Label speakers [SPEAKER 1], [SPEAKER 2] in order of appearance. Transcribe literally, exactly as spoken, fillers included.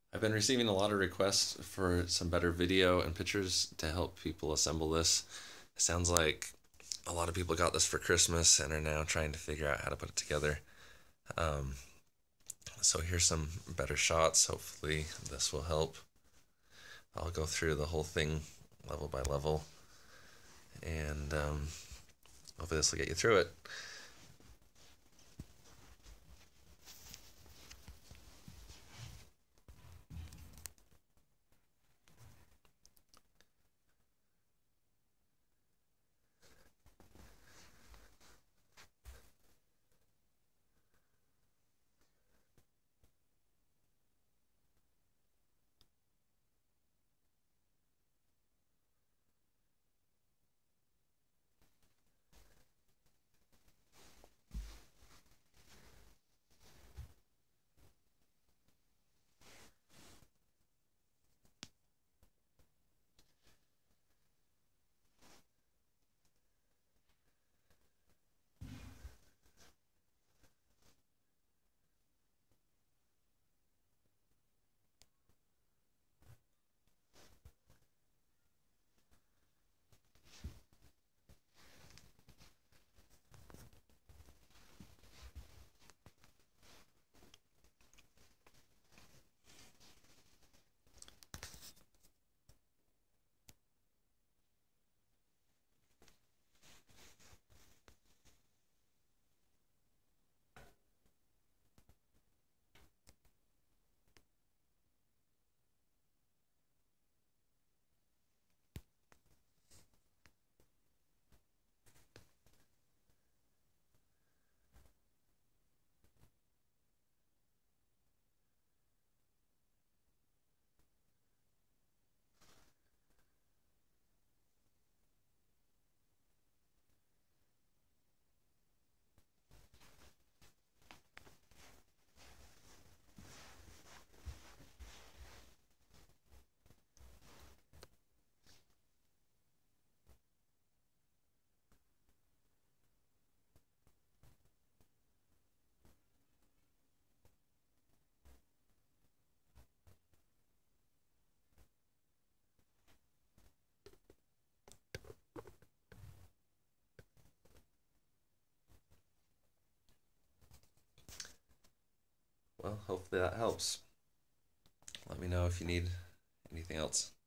[SPEAKER 1] I've been receiving a lot of requests for some better video and pictures to help people assemble this. It sounds like a lot of people got this for Christmas and are now trying to figure out how to put it together. Um, so here's some better shots. Hopefully this will help. I'll go through the whole thing level by level, and um, hopefully this will get you through it. Well, hopefully that helps. Let me know if you need anything else.